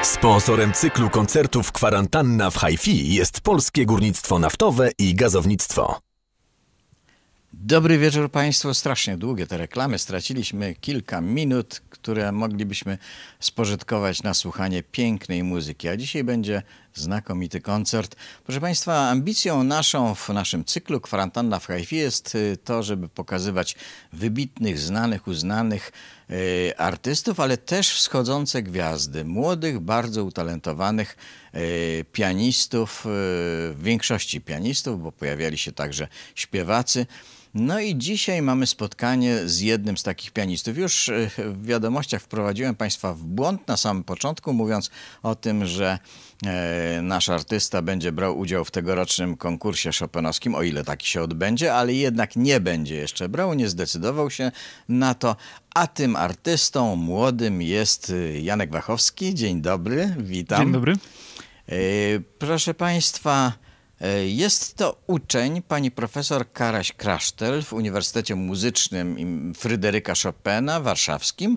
Sponsorem cyklu koncertów Kwarantanna w Hi-Fi jest Polskie Górnictwo Naftowe i Gazownictwo. Dobry wieczór Państwu. Strasznie długie te reklamy. Straciliśmy kilka minut, które moglibyśmy spożytkować na słuchanie pięknej muzyki. A dzisiaj będzie znakomity koncert. Proszę Państwa, ambicją naszą w naszym cyklu Kwarantanna w Hi-Fi jest to, żeby pokazywać wybitnych, znanych, uznanych artystów, ale też wschodzące gwiazdy, młodych, bardzo utalentowanych pianistów, w większości pianistów, bo pojawiali się także śpiewacy. No i dzisiaj mamy spotkanie z jednym z takich pianistów. Już w wiadomościach wprowadziłem Państwa w błąd na samym początku, mówiąc o tym, że nasz artysta będzie brał udział w tegorocznym konkursie chopinowskim, o ile taki się odbędzie, ale jednak nie będzie jeszcze brał, nie zdecydował się na to. A tym artystą młodym jest Janek Wachowski. Dzień dobry, witam. Dzień dobry. Proszę Państwa, jest to uczeń pani profesor Karaś-Krasztel w Uniwersytecie Muzycznym Fryderyka Chopina warszawskim.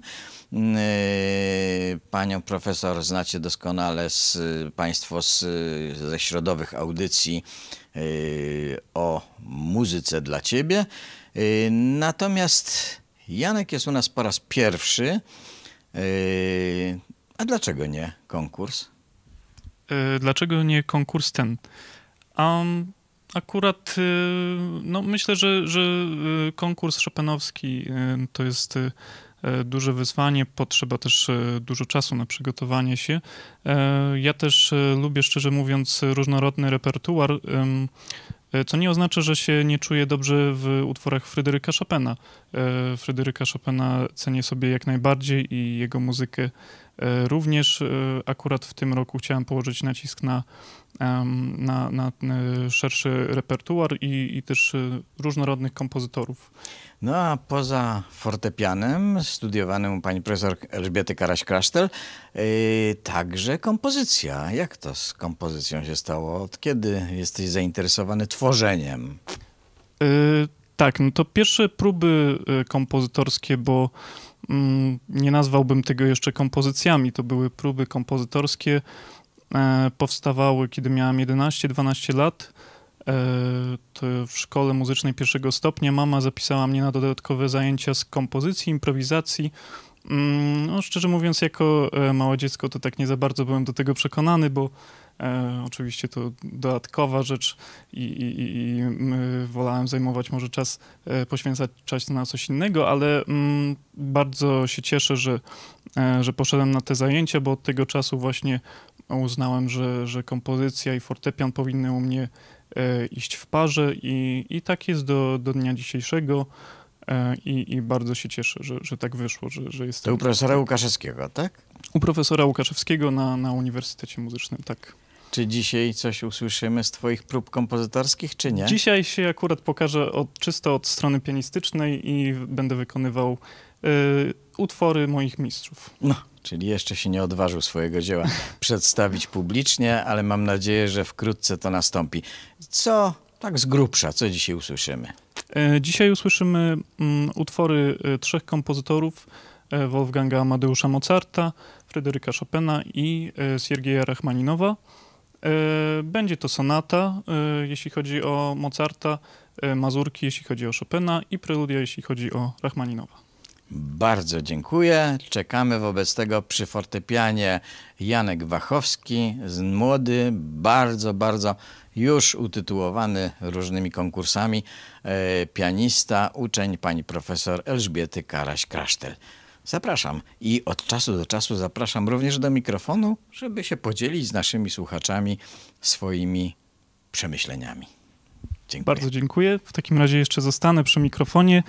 Panią profesor znacie doskonale Państwo ze środowych audycji o muzyce dla Ciebie. Natomiast Janek jest u nas po raz pierwszy. A dlaczego nie konkurs? Dlaczego nie konkurs ten? Akurat no myślę, że konkurs chopinowski to jest duże wyzwanie, potrzeba też dużo czasu na przygotowanie się. Ja też lubię, szczerze mówiąc, różnorodny repertuar, co nie oznacza, że się nie czuję dobrze w utworach Fryderyka Chopina. Fryderyka Chopina cenię sobie jak najbardziej i jego muzykę również. Akurat w tym roku chciałem położyć nacisk na szerszy repertuar i też różnorodnych kompozytorów. No a poza fortepianem studiowanym u pani profesor Elżbiety Karaś-Krasztel, także kompozycja. Jak to z kompozycją się stało? Od kiedy jesteś zainteresowany tworzeniem? Tak, no to pierwsze próby kompozytorskie, bo nie nazwałbym tego jeszcze kompozycjami, to były próby kompozytorskie, powstawały, kiedy miałem 11-12 lat. To w szkole muzycznej pierwszego stopnia mama zapisała mnie na dodatkowe zajęcia z kompozycji, improwizacji. No, szczerze mówiąc, jako małe dziecko to tak nie za bardzo byłem do tego przekonany, bo oczywiście to dodatkowa rzecz i wolałem zajmować może czas, poświęcać czas na coś innego, ale bardzo się cieszę, że poszedłem na te zajęcia, bo od tego czasu właśnie uznałem, że kompozycja i fortepian powinny u mnie iść w parze i tak jest do dnia dzisiejszego i bardzo się cieszę, że tak wyszło, że jestem... To u profesora Łukaszewskiego, tak? U profesora Łukaszewskiego na Uniwersytecie Muzycznym, tak. Czy dzisiaj coś usłyszymy z twoich prób kompozytorskich, czy nie? Dzisiaj się akurat pokażę czysto od strony pianistycznej i będę wykonywał utwory moich mistrzów. No, czyli jeszcze się nie odważył swojego dzieła przedstawić publicznie, ale mam nadzieję, że wkrótce to nastąpi. Co, tak z grubsza, co dzisiaj usłyszymy? Dzisiaj usłyszymy utwory trzech kompozytorów, Wolfganga Amadeusza Mozarta, Fryderyka Chopina i Siergieja Rachmaninowa. Będzie to sonata, jeśli chodzi o Mozarta, mazurki, jeśli chodzi o Chopina i preludia, jeśli chodzi o Rachmaninowa. Bardzo dziękuję. Czekamy wobec tego przy fortepianie Janek Wachowski, młody, bardzo już utytułowany różnymi konkursami, pianista, uczeń pani profesor Elżbiety Karaś-Krasztel. Zapraszam i od czasu do czasu zapraszam również do mikrofonu, żeby się podzielić z naszymi słuchaczami swoimi przemyśleniami. Dziękuję. Bardzo dziękuję. W takim razie jeszcze zostanę przy mikrofonie.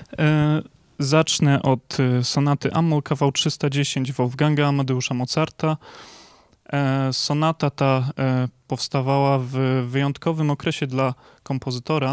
Zacznę od sonaty Amoll kawał 310 Wolfganga Amadeusza Mozarta. Sonata ta powstawała w wyjątkowym okresie dla kompozytora.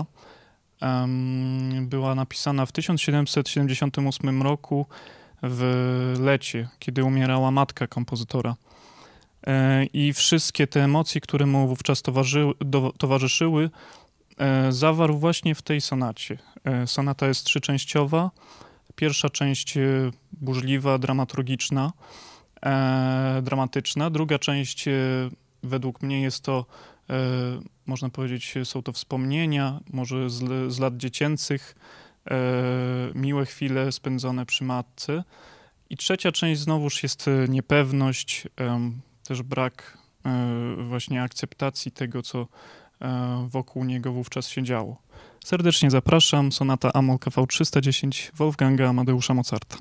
Była napisana w 1778 roku w lecie, kiedy umierała matka kompozytora. I wszystkie te emocje, które mu wówczas towarzyszyły, zawarł właśnie w tej sonacie. Sonata jest trzyczęściowa. Pierwsza część burzliwa, dramaturgiczna. dramatyczna. Druga część, według mnie jest to, można powiedzieć, są to wspomnienia, może z lat dziecięcych, miłe chwile spędzone przy matce. I trzecia część znowuż jest niepewność, też brak właśnie akceptacji tego, co wokół niego wówczas się działo. Serdecznie zapraszam, sonata Amol KV 310 Wolfganga Amadeusza Mozarta.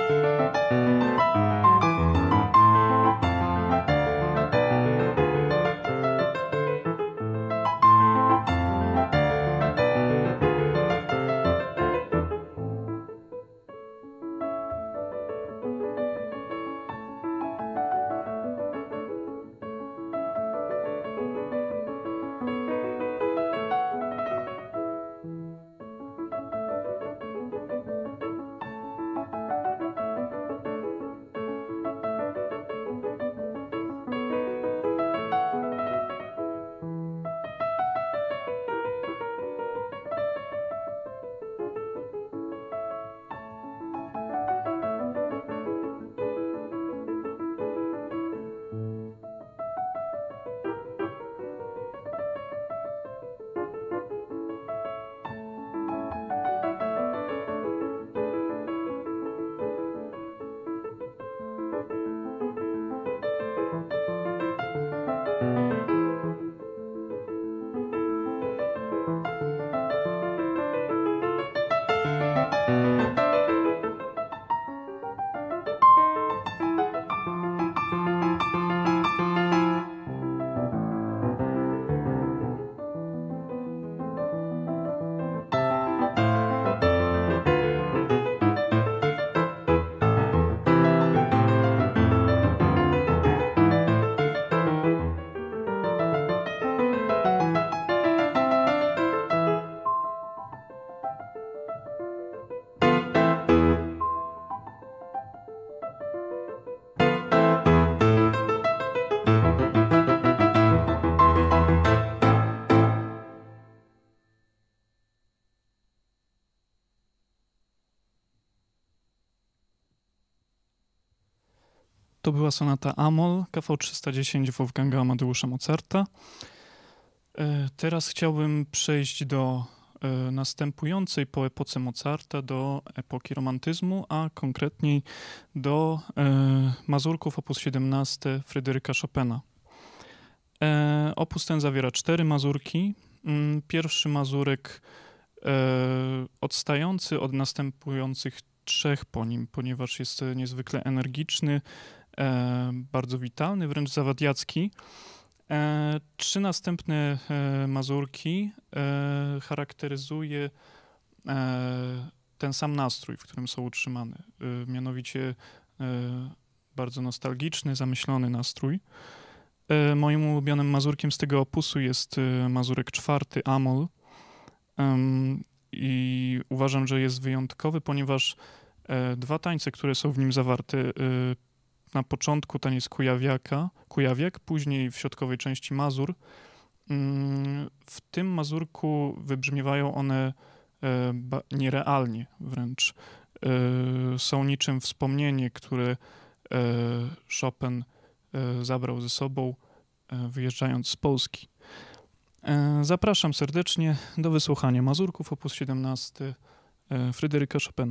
To była sonata Amol, KV 310 Wolfganga Amadeusza Mozarta. Teraz chciałbym przejść do następującej po epoce Mozarta, do epoki romantyzmu, a konkretniej do mazurków op. 17 Fryderyka Chopina. Opus ten zawiera 4 mazurki. Pierwszy mazurek odstający od następujących 3 po nim, ponieważ jest niezwykle energiczny, bardzo witalny, wręcz zawadiacki. 3 następne mazurki charakteryzuje ten sam nastrój, w którym są utrzymane, mianowicie bardzo nostalgiczny, zamyślony nastrój. Moim ulubionym mazurkiem z tego opusu jest mazurek 4, Amol. I uważam, że jest wyjątkowy, ponieważ 2 tańce, które są w nim zawarte, na początku taniec kujawiak, później w środkowej części mazur. W tym mazurku wybrzmiewają one nierealnie wręcz. Są niczym wspomnienie, które Chopin zabrał ze sobą, wyjeżdżając z Polski. Zapraszam serdecznie do wysłuchania mazurków op. 17 Fryderyka Chopina.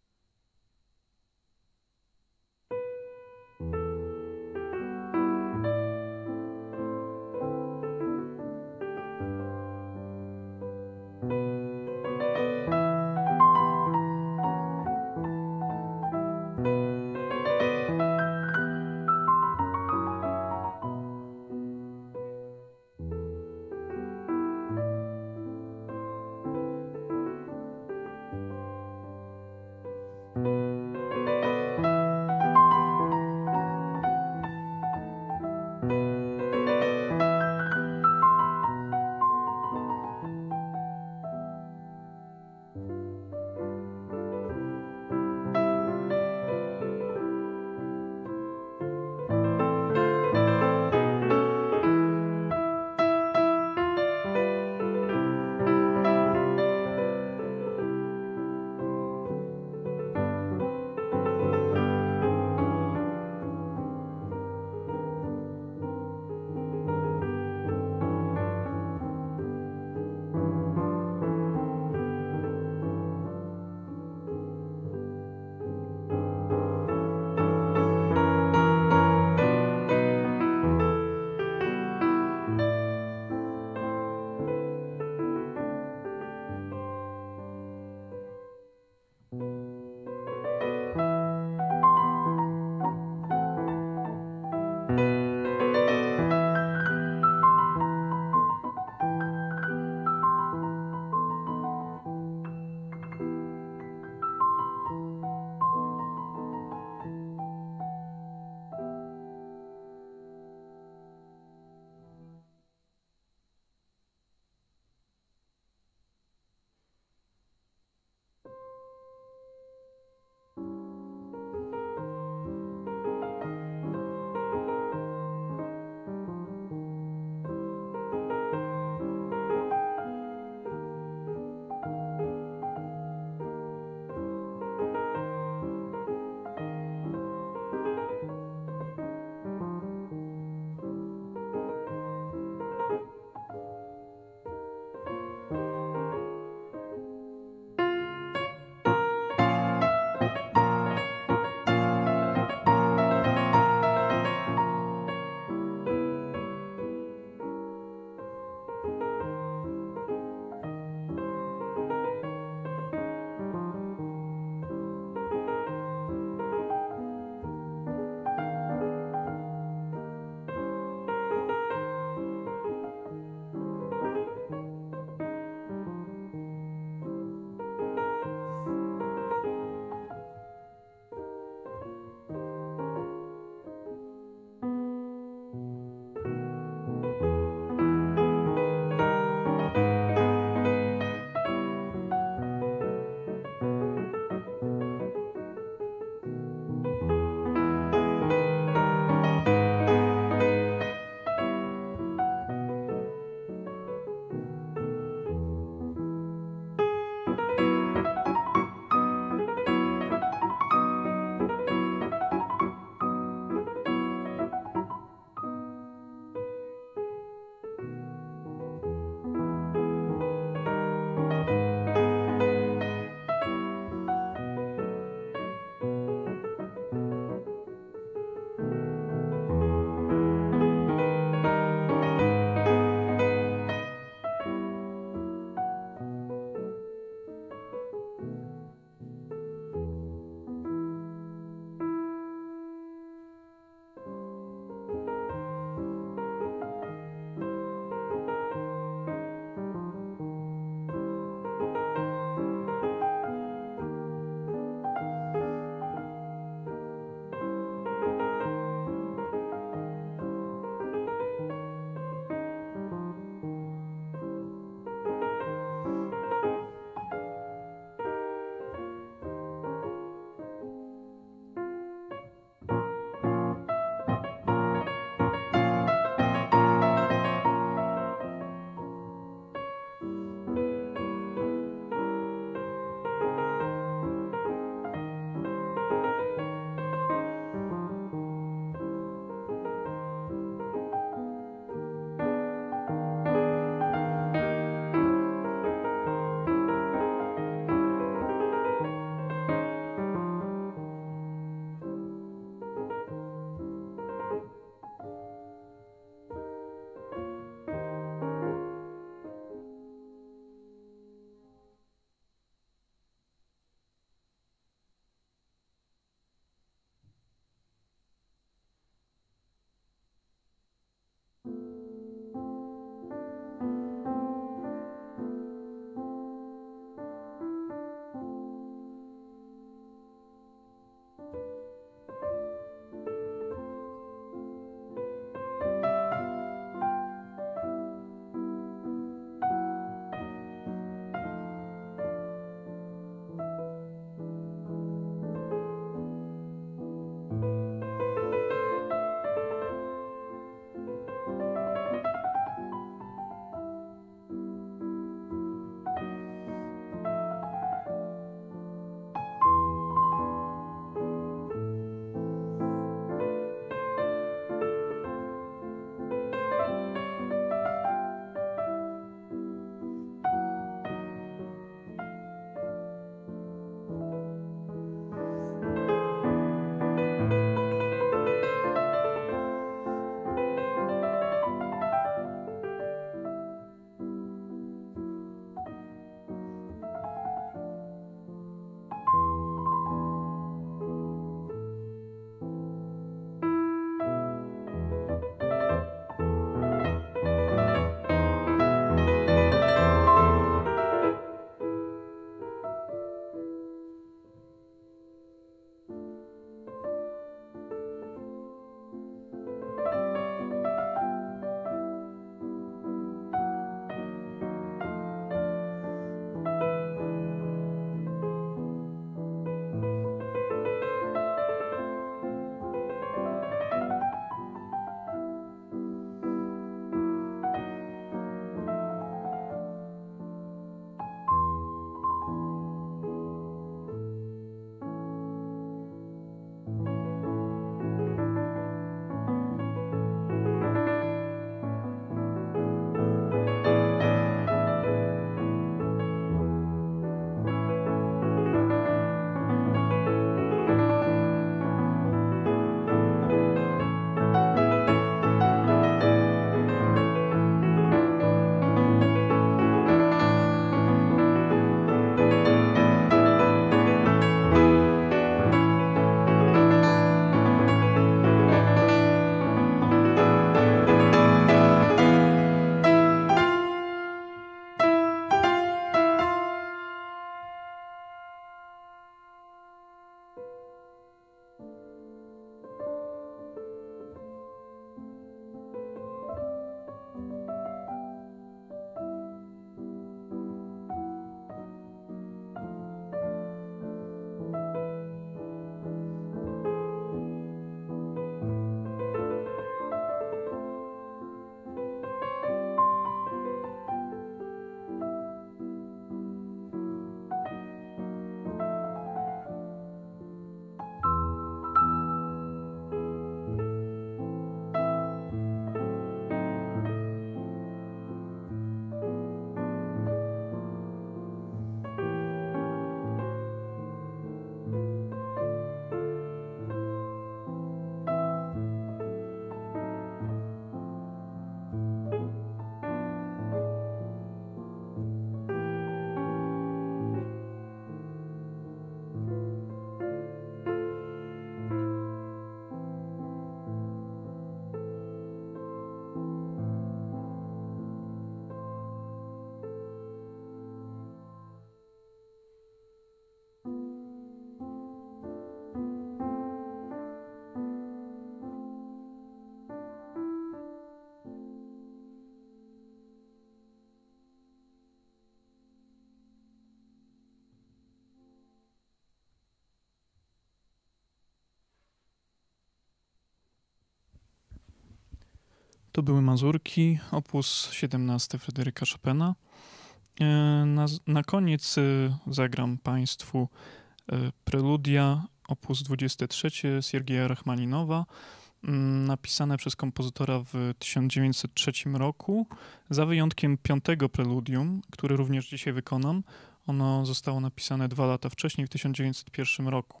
To były Mazurki, opus 17 Fryderyka Chopina. Na koniec zagram Państwu Preludia, opus 23 Siergieja Rachmaninowa, napisane przez kompozytora w 1903 roku, za wyjątkiem 5. preludium, które również dzisiaj wykonam. Ono zostało napisane 2 lata wcześniej, w 1901 roku.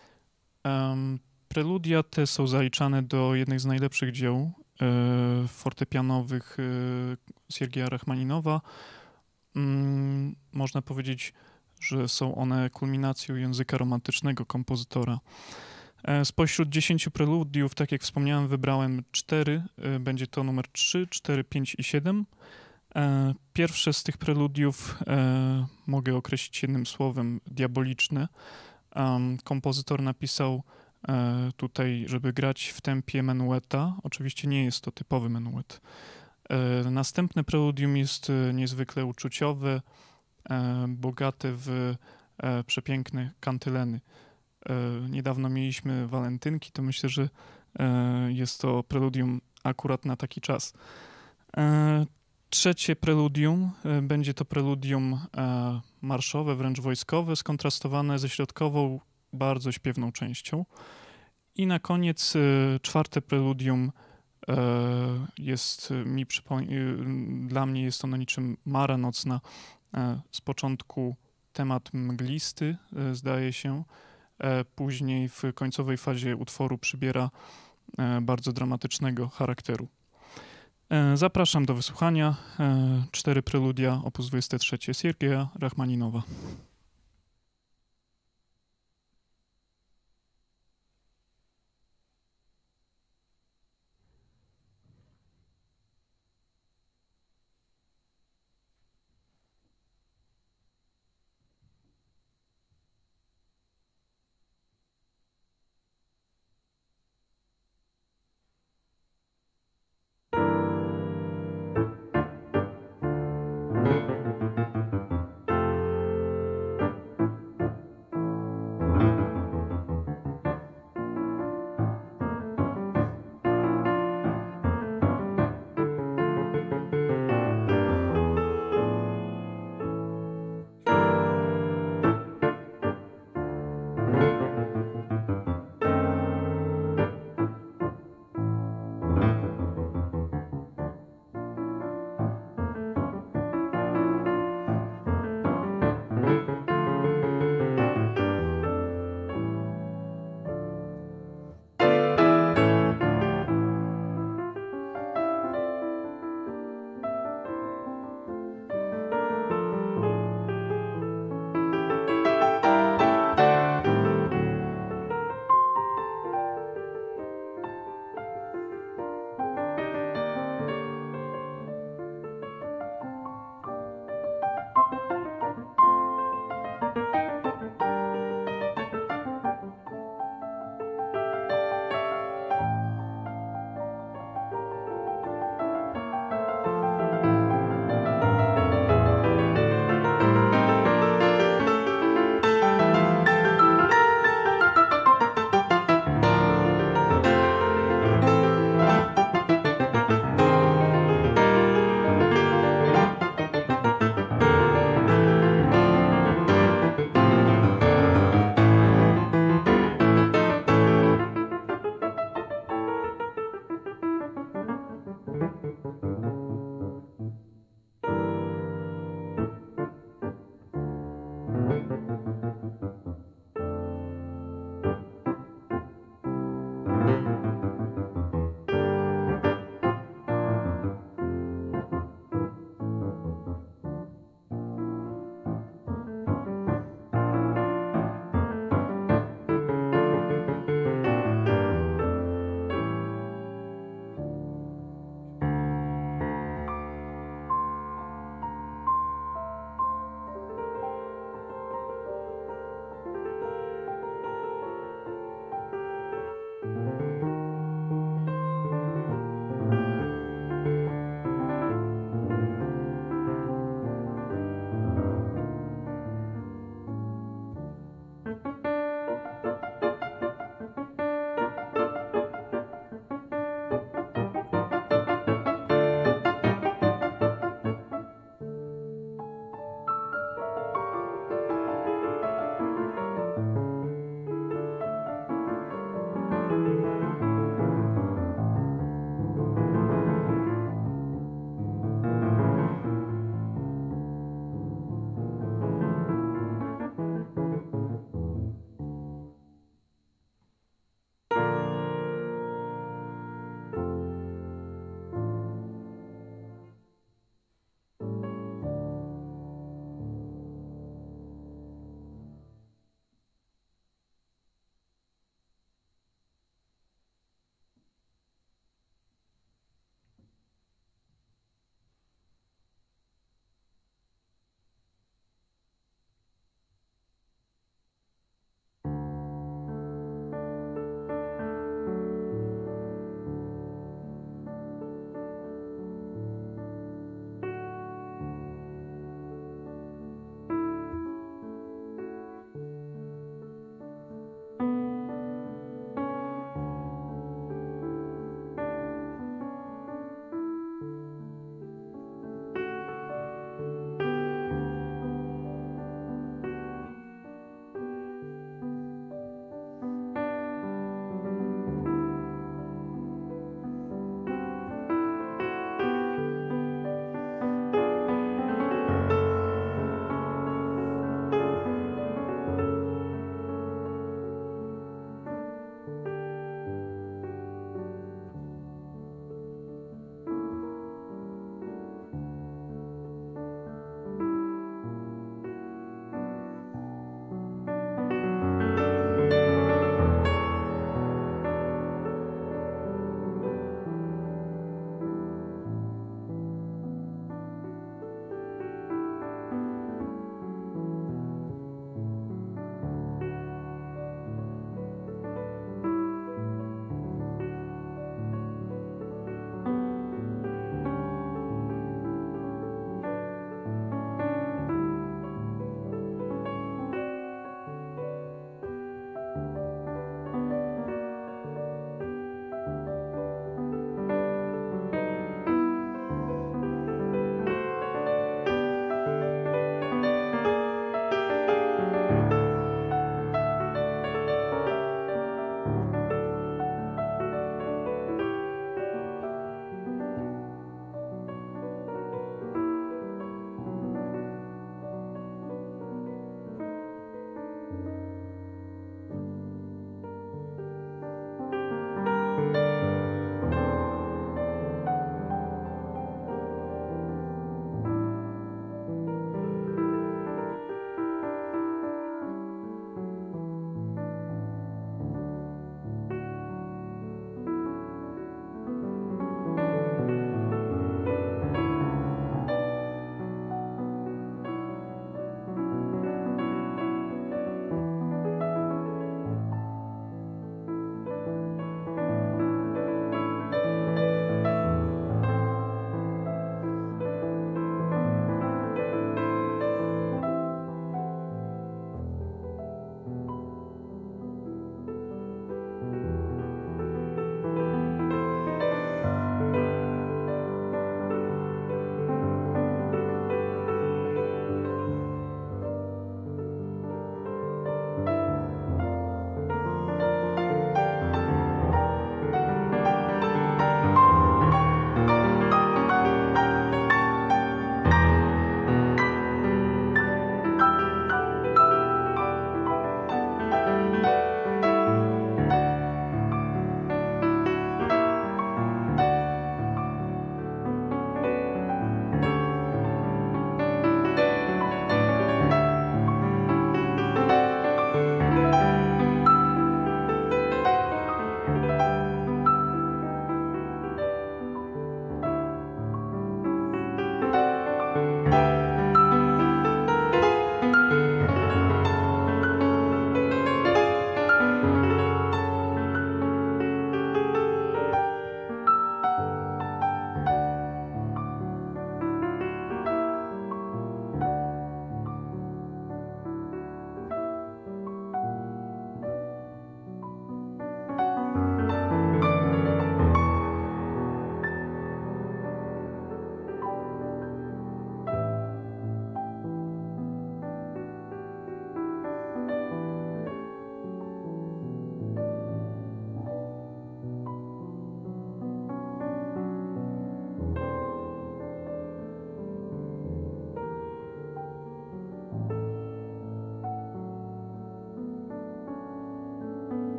Preludia te są zaliczane do jednych z najlepszych dzieł fortepianowych Siergieja Rachmaninowa. Można powiedzieć, że są one kulminacją języka romantycznego kompozytora. Spośród 10 preludiów, tak jak wspomniałem, wybrałem 4. Będzie to numer 3, 4, 5 i 7. Pierwsze z tych preludiów mogę określić jednym słowem: diaboliczne. Kompozytor napisał tutaj, żeby grać w tempie menueta. Oczywiście nie jest to typowy menuet. Następne preludium jest niezwykle uczuciowe, bogate w przepiękne kantyleny. Niedawno mieliśmy walentynki, to myślę, że jest to preludium akurat na taki czas. Trzecie preludium będzie to preludium marszowe, wręcz wojskowe, skontrastowane ze środkową, bardzo śpiewną częścią. I na koniec 4. preludium dla mnie jest ono niczym mara nocna. Z początku temat mglisty, zdaje się, później w końcowej fazie utworu przybiera bardzo dramatycznego charakteru. Zapraszam do wysłuchania 4 preludia op. 23 Siergieja Rachmaninowa.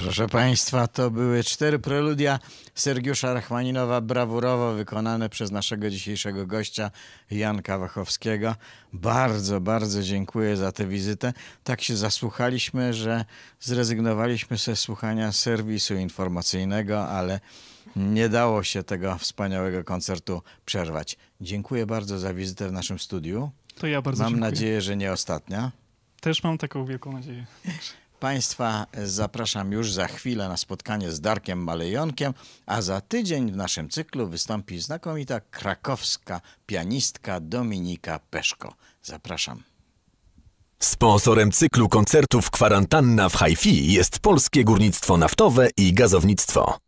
Proszę Państwa, to były 4 preludia Sergiusza Rachmaninowa, brawurowo wykonane przez naszego dzisiejszego gościa Janka Wachowskiego. Bardzo, bardzo dziękuję za tę wizytę. Tak się zasłuchaliśmy, że zrezygnowaliśmy ze słuchania serwisu informacyjnego, ale nie dało się tego wspaniałego koncertu przerwać. Dziękuję bardzo za wizytę w naszym studiu. To ja bardzo Mam dziękuję. nadzieję, że nie ostatnia. Też mam taką wielką nadzieję. Państwa zapraszam już za chwilę na spotkanie z Darkiem Malejonkiem, a za tydzień w naszym cyklu wystąpi znakomita krakowska pianistka Dominika Peszko. Zapraszam. Sponsorem cyklu koncertów Kwarantanna w Hi-Fi jest Polskie Górnictwo Naftowe i Gazownictwo.